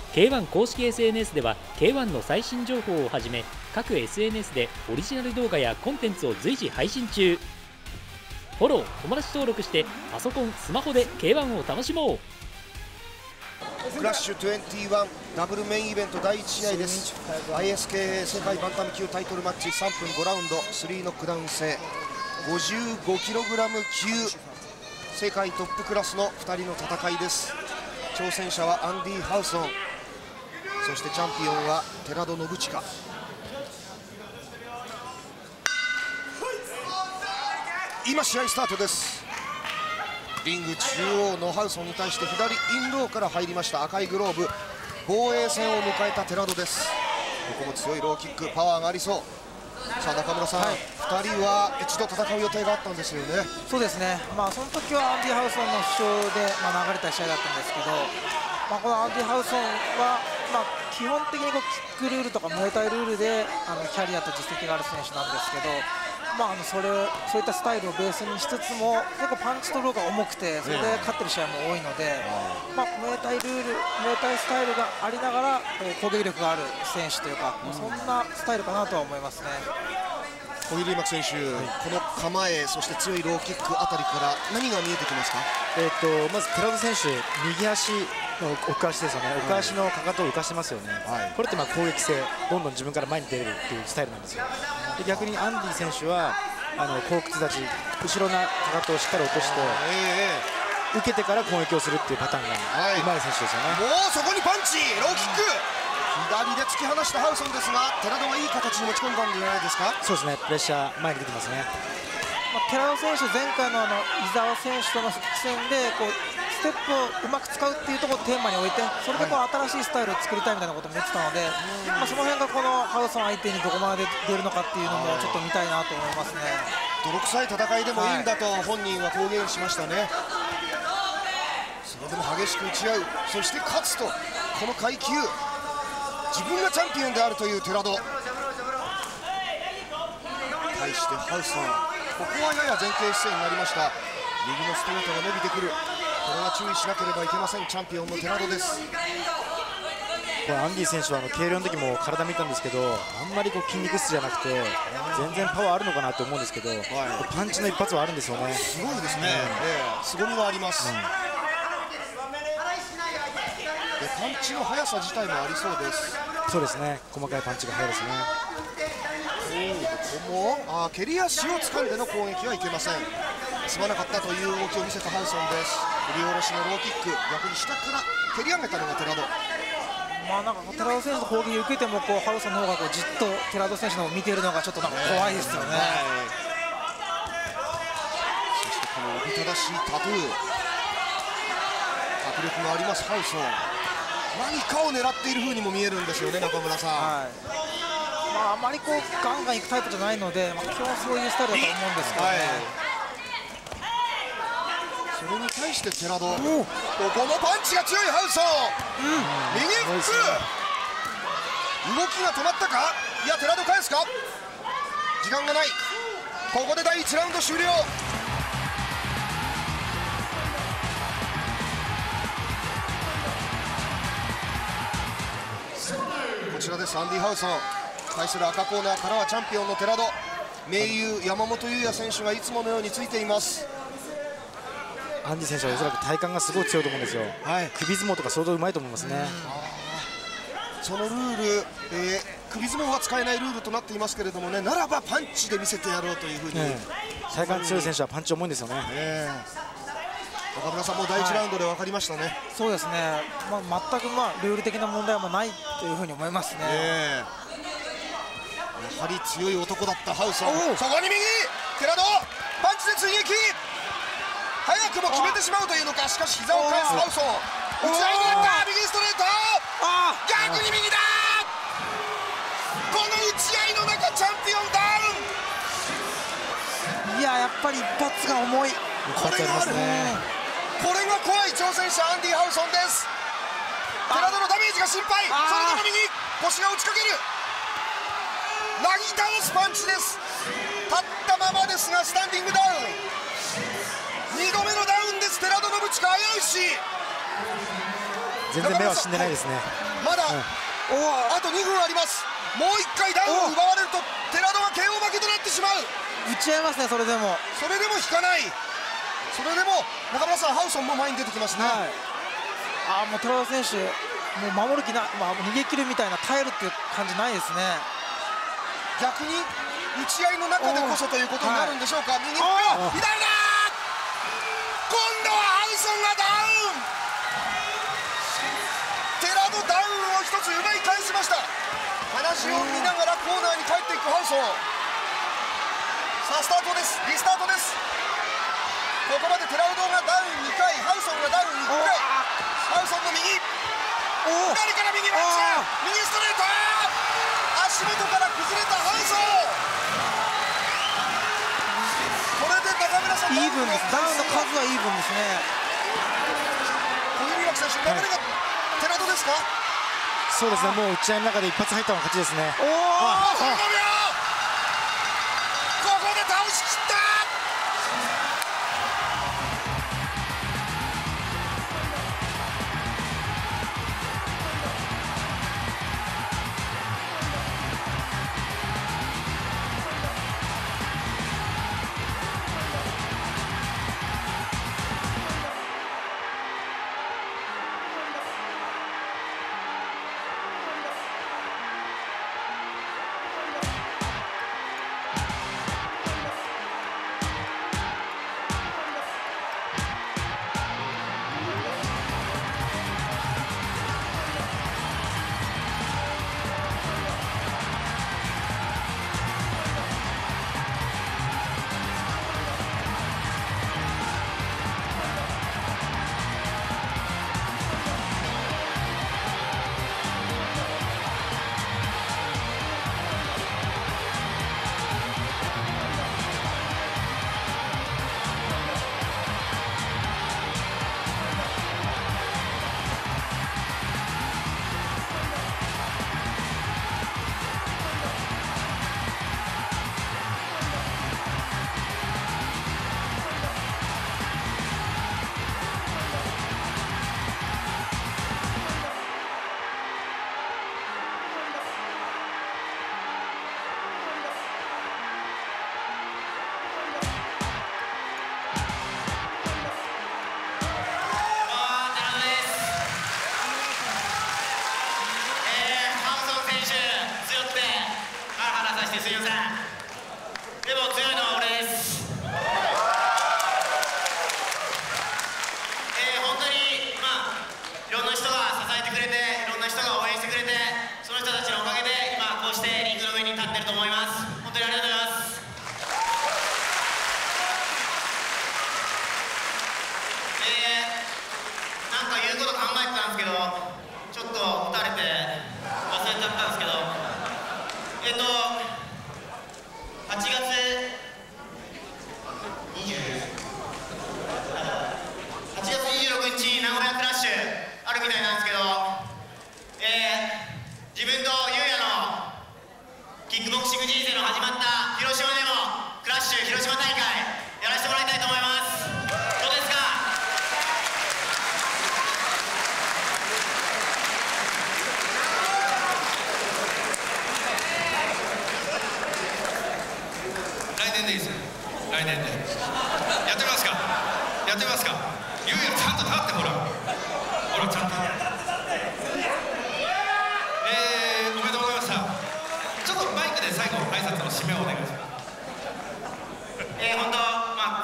K1 公式 SNS では K1 の最新情報をはじめ各 SNS でオリジナル動画やコンテンツを随時配信中。フォロー、友達登録してパソコン、スマホで K1 を楽しもう。 クラッシュ21ダブルメインイベント第1試合です。 ISK 世界バンタム級タイトルマッチ3分5ラウンド3ノックダウン制 55kg 級世界トップクラスの2人の戦いです。挑戦者はアンディ・ハウソン、そしてチャンピオンは寺戸信親。今試合スタートです。リング中央のハウソンに対して左インローから入りました赤いグローブ、防衛戦を迎えた寺戸です。ここも強いローキック、パワーがありそう。さあ中村さん、2人は一度戦う予定があったんですよね。 そうですね、その時はアンディ・ハウソンの負傷で、流れた試合だったんですけど、このアンディ・ハウソンは、基本的にキックルールとかムエタイルールでキャリアと実績がある選手なんですけど、そういったスタイルをベースにしつつも結構パンチとローが重くて、それで勝ってる試合も多いので、ムエタイルール、ムエタイスタイルがありながら攻撃力がある選手というか、そんなスタイルかなとは思いますね。 小比類巻選手、この構え、そして強いローキックあたりから何が見えてきますか？ まず寺戸選手、右足の奥足ですよね、奥足のかかとを浮かしてますよね、これって攻撃性、どんどん自分から前に出れるっていうスタイルなんですよ。で逆にアンディ選手は後屈立ち、後ろのかかとをしっかり落として、受けてから攻撃をするっていうパターンがうまい選手ですよね。 もうそこにパンチ、ローキック、左で突き放したハウソンですが、寺戸はいい形に持ち込んだんじゃないですか？ そうですね、プレッシャー前に出てますね。 寺尾選手、前回の伊沢選手との復帰戦でステップをうまく使うっていうところをテーマに置いて、それで新しいスタイルを作りたいみたいなことも言ってたので、その辺がこのハウソン相手にどこまで出るのかっていうのもちょっと見たいなと思いますね。 泥臭い戦いでもいいんだと本人は公言しましたね。それでも激しく打ち合う、そして勝つと、この階級自分がチャンピオンであるという寺戸。対してハウソン、ここはやや前傾姿勢になりました。右のストレートが伸びてくる、これは注意しなければいけません。チャンピオンの寺戸です。 これアンディ選手は軽量の時も体見たんですけど、あんまり筋肉質じゃなくて全然パワーあるのかなと思うんですけど、パンチの一発はあるんですよね。 すごいですね、凄みはあります、でパンチの速さ自体もありそうです。 そうですね、細かいパンチが速いですね。 ここも蹴り足を掴んでの攻撃はいけません。すまなかったという動きを見せたハウソンです。振り下ろしのローキック、逆に下から蹴り上げたのが寺戸。 寺戸選手の攻撃を受けてもハウソンの方がじっと寺戸選手の方を見ているのがちょっと怖いですよね。 そしてこのおびただしいタトゥー、迫力がありますハウソン。何かを狙っている風にも見えるんですよね、中村さん。 あまりガンガンいくタイプじゃないので、基本そういうスタイルだと思うんですけどね。 それに対して寺戸、ここもパンチが強いハウソン、右フック、動きが止まったか、いや寺戸返すか、時間がない、ここで第1ラウンド終了。こちらです、アンディ・ハウソン対する赤コーナーからはチャンピオンの寺戸、盟友山本優也選手がいつものようについています。 アンディ選手はおそらく体幹がすごい強いと思うんですよ、首相撲とか相当うまいと思いますね。 そのルール、首相撲は使えないルールとなっていますけれどもね、ならばパンチで見せてやろうというふうに、 体幹強い選手はパンチ重いんですよね。 岡村さんも第1ラウンドで分かりましたね。 そうですね、全くルール的な問題はないというふうに思いますね。 やはり強い男だったハウソン、そこに右、寺戸パンチで追撃、早くも決めてしまうというのか、しかし膝を返すハウソン、打ち合いになった、右ストレート、逆に右だ、この打ち合いの中チャンピオンダウン。 いや、やっぱり一発が重い、 これがある、これが怖い挑戦者アンディ・ハウソンです。寺戸のダメージが心配、それでも右、腰が打ちかける、なぎ倒すパンチです。立ったままですがスタンディングダウン、2度目のダウンです。寺戸信親危うし、 全然目は死んでないですね。 まだあと2分あります。もう1回ダウンを奪われると寺戸が KO 負けとなってしまう。 打ち合いますね。それでも引かない。それでも中村さん、ハウソンも前に出てきますね。 もう寺田選手もう守る気な、逃げ切るみたいな、耐えるっていう感じないですね。 逆に打ち合いの中でこそということになるんでしょうか。右、左だ。今度はハウソンがダウン。寺戸ダウンを一つ奪い返しました。話を見ながらコーナーに帰っていくハウソン。さあスタートです。リスタートです。ここまで寺戸がダウン2回、ハウソンがダウン1回。ハウソンの右、左から右マッチ、右ストレート、足元から崩れたハウソン。これで中村さん、 イーブンです。ダウンの数はイーブンですね。 小指枠選手、流れが寺戸ですか。 そうですね、もう打ち合いの中で一発入ったのが勝ちですね。 15秒、ここで倒しきった。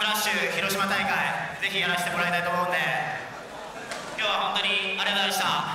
ぜひやらせてもらいたいと思うんで、今日は本当にありがとうございました。